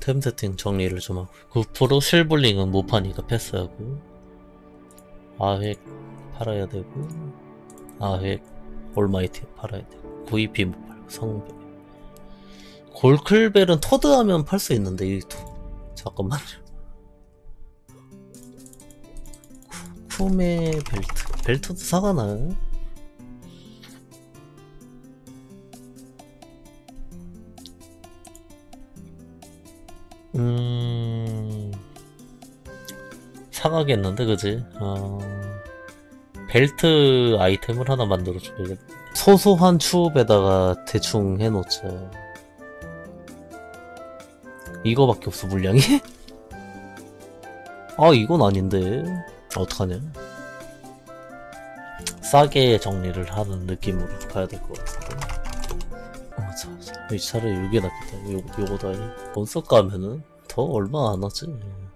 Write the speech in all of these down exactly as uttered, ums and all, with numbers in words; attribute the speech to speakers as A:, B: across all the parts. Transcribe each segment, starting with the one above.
A: 템 세팅 정리를 좀 하고 구 퍼센트 실블링은 못 파니까 패스하고 아획 팔아야 되고 아획 올마이티 팔아야 되고 구이피 못 팔고 성배 골클벨은 토드하면 팔 수 있는데 이 토... 잠깐만요. 쿠, 쿠메 벨트 벨트도 사가나요? 음... 사가겠는데 그지? 어... 벨트 아이템을 하나 만들어줘야겠다. 소소한 추업에다가 대충 해놓자. 이거밖에 없어 물량이? 아 이건 아닌데 어떡하냐. 싸게 정리를 하는 느낌으로 가야 될 것 같은데. 어, 자, 자, 이 차라리 이게 낫겠다. 요, 요거다. 본석 가면은 더 얼마 안 하지.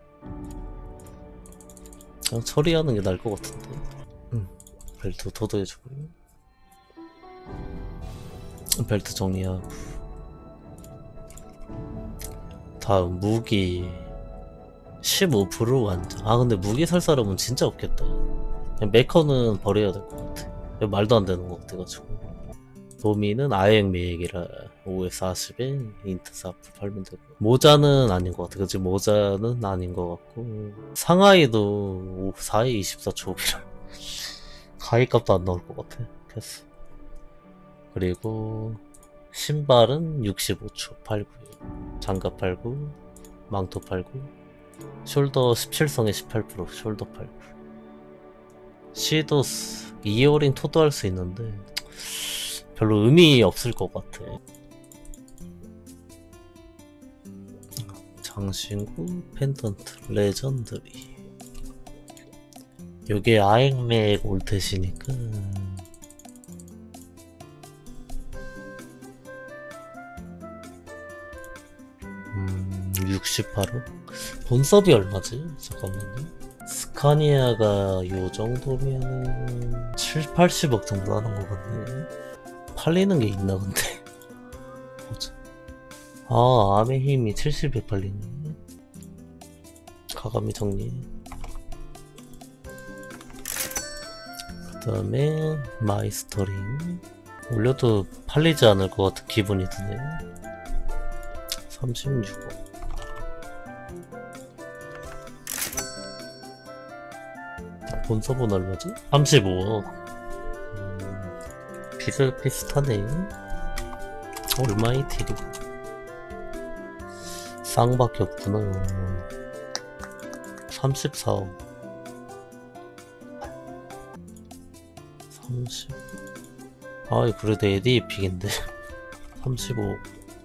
A: 그냥 처리하는 게 나을 것 같은데. 응, 벨트 도도해주고 벨트 정리하고 다음 무기 십오 퍼센트 완전. 아 근데 무기 살 사람은 진짜 없겠다. 그냥 메커는 버려야 될 것 같아. 말도 안 되는 것 같아가지고. 도미는 아액 매액이라 오에 사십에 인트 사프 팔면 되고. 모자는 아닌 것 같아. 그치 모자는 아닌 것 같고 상하이도 사에 이십사 초비라 가입값도 안 나올 것 같아. 패스. 그리고 신발은 육십오 초 팔고 장갑 팔고 망토 팔고 숄더 십칠성에 십팔 퍼센트 숄더 팔고 시도스 이어링 토도 할 수 있는데 별로 의미 없을 것 같아. 장신구 펜던트 레전드리 요게 아액맥 올텟이니까 음 육십팔 호? 본섭이 얼마지? 잠깐만요. 스카니아가 요 정도면은 칠, 팔십억 정도 하는 거 같네. 팔리는 게 있나 근데. 보자. 아 암의 힘이 칠십에 팔리네. 가감이 정리. 그 다음에 마이스터링 올려도 팔리지 않을 것 같은 기분이 드네. 삼십육억. 본섭은 얼마지? 삼십오억. 음, 비슷비슷하네. 얼마의 딜이 쌍밖에 없구나. 삼십사억. 삼십. 아이 그래도 에디 픽인데. 삼십오억.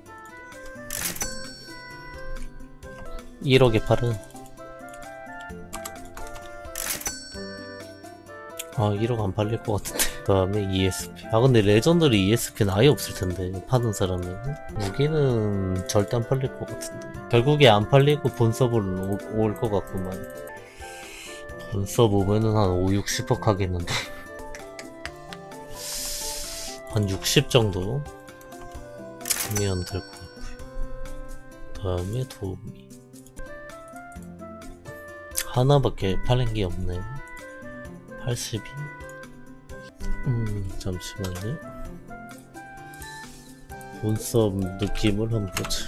A: 일억에 팔은 아 일억 안 팔릴 것 같은데. 그 다음에 이에스피. 아 근데 레전드리 이에스피는 아예 없을 텐데 파는 사람이. 무기는 절대 안 팔릴 것 같은데. 결국에 안 팔리고 본섭으로 올 것 같구만. 본섭 오면은 한 오, 육십억 하겠는데. 한 육십 정도 하면 될 것 같고요. 그 다음에 도우미 하나밖에 팔린 게 없네. 팔십이. 음 잠시만요. 본섭 느낌을 한번 보자.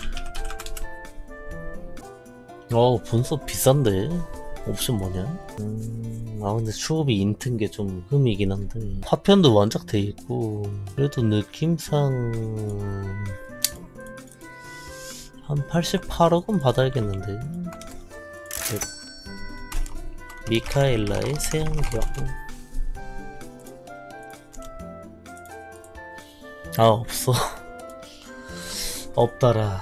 A: 어 본섭 비싼데? 옵션 뭐냐? 음, 아 근데 추업이 인트인 게 좀 흠이긴 한데 파편도 완작 돼있고 그래도 느낌상 한 팔십팔억은 받아야겠는데. 미카엘라의 새안경. 아 없어. 없더라.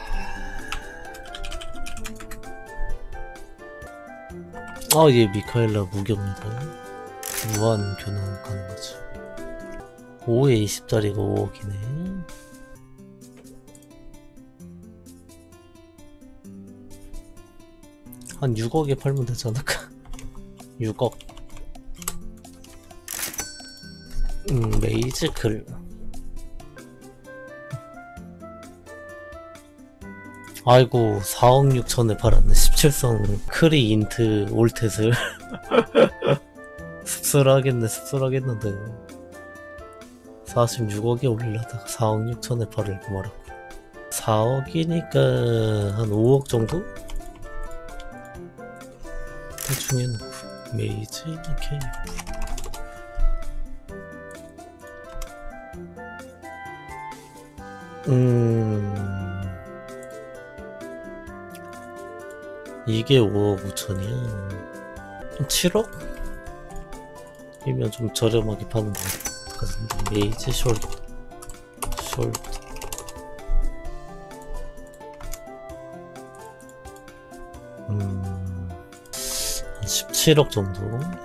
A: 아 얘 미카엘라 무기입니다. 무한 교환 가능하죠. 오에 이십짜리가 오억이네. 한 육억에 팔면 되지 않을까? 육억. 음, 메이즈 글. 아이고 사억 육천에 팔았네. 십칠성 크리 인트 올텟을. 씁쓸하겠네 씁쓸하겠는데. 사십육억에 올리려다가 사억 육천에 팔을고 말았고. 사억이니까 한 오억 정도? 대충 해놓고 메이지 케이프. 음... 이게 오억 오천이야. 칠억? 이면 좀 저렴하게 파는 거 같은데. 메이지 숄더 숄더 음... 한 십칠억 정도?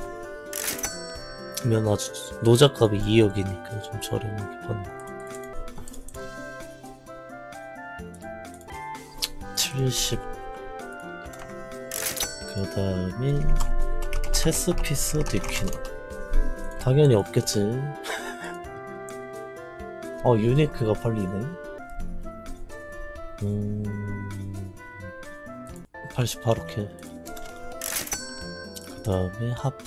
A: 면 아주 노작값이 이억이니까 좀 저렴하게 파는 거. 칠십. 그 다음에 체스피스 디퀴너. 당연히 없겠지. 어 유니크가 팔리네. 음... 팔십팔 억 해. 그 다음에 하프.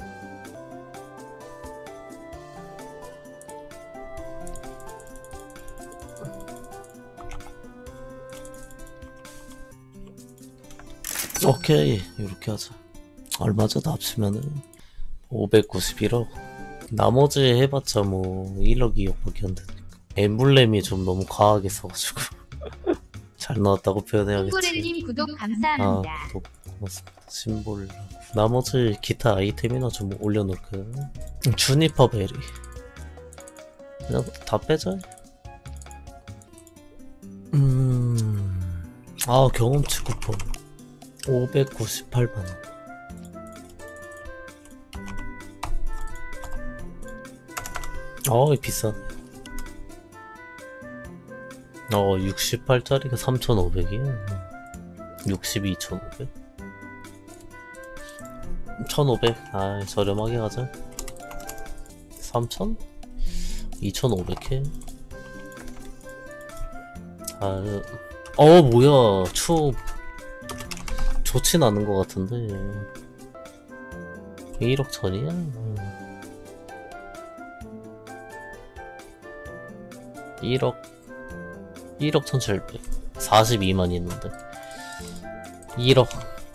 A: 오케이 이렇게 하자. 얼마죠? 다 합치면은 오백구십일억. 나머지 해봤자 뭐 일억 이억밖에 안 되니까. 엠블렘이 좀 너무 과하게 써가지고. 잘 나왔다고 표현해야겠지.
B: 심볼님 구독 감사합니다.
A: 아, 구독 고맙습니다. 심볼. 나머지 기타 아이템이나 좀 올려놓을까요? 주니퍼 베리. 그냥 다 빼자. 음... 아 경험치 쿠폰 오백구십팔만 원. 어 비싸네. 어 육십팔짜리가 삼천오백이야. 육십이 천오백. 천오백. 아 저렴하게 가자. 삼천? 이천오백 해. 아, 어 뭐야 추 좋진 않은 것 같은데. 일억 천이야? 음. 일억 일억 천칠백. 사십이만이 있는데 일억.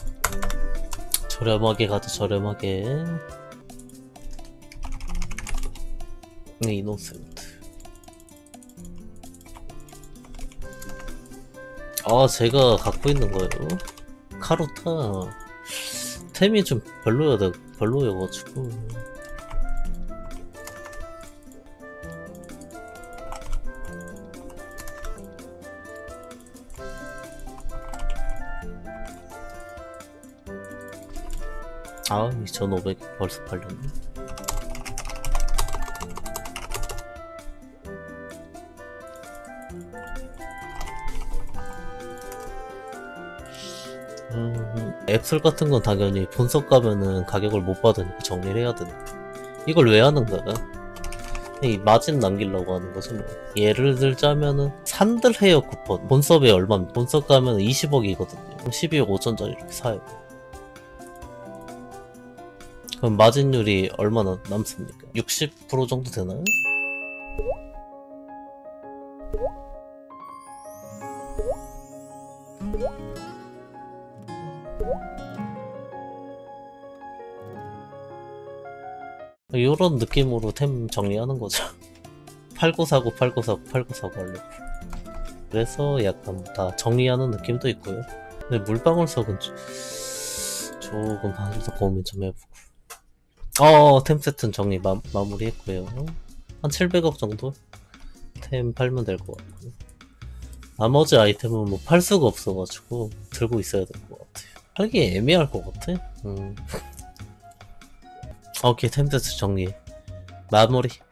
A: 저렴하게 가자 저렴하게. 네, 이노센트. 아 제가 갖고 있는 거예요. 카루타 템이 좀 별로여 별로여가지고. 아 이천오백 벌써 팔렸네. 음, 앱솔 같은 건 당연히 본석 가면은 가격을 못 받으니까 정리를 해야 되니까. 이걸 왜 하는 거야? 이 마진 남기려고 하는 거지 뭐. 예를 들자면은 산들 헤어 쿠폰 본섭에 얼마입니까? 본섭 가면 이십억이거든요 십이억 오천짜리 이렇게 사요. 그럼 마진율이 얼마나 남습니까? 육십 퍼센트 정도 되나요? 요런 느낌으로 템 정리하는 거죠. 팔고 사고 팔고 사고 팔고 사고 하려고. 그래서 약간 다 정리하는 느낌도 있고요. 근데 물방울석은 조금 하면서 고민 좀 해보고. 어, 템 세트는 정리 마, 마무리 했고요. 한 칠백억 정도? 템 팔면 될 것 같고. 나머지 아이템은 뭐 팔 수가 없어가지고 들고 있어야 될 것 같아요. 팔기 애매할 것 같아. 음. 오케이, 템 세트 정리 마무리.